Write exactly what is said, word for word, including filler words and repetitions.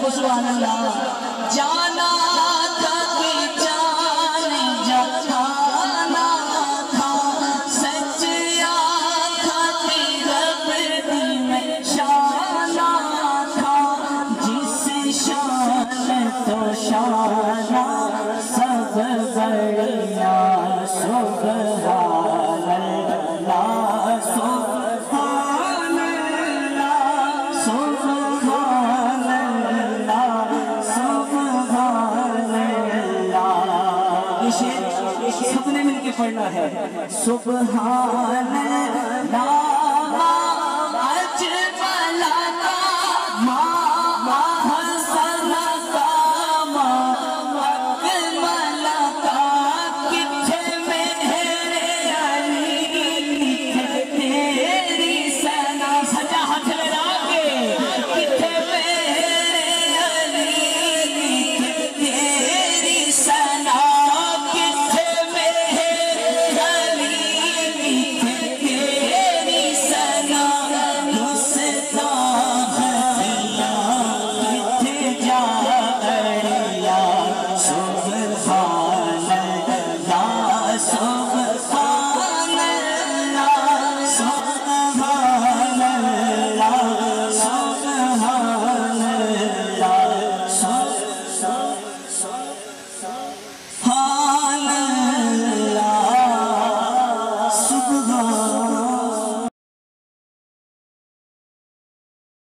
کو سبحان اللہ جانا تھا کہ جان جانا تھا سچ آنکھ تھی رب دی میں شانہ تھا جس شان تو شانہ سب بڑیا سبحان اللہ سبحان اللہ سبحان اللہ سبحان اللہ یہ شعر سب نے مل کے پڑھنا ہے سبحان اللہ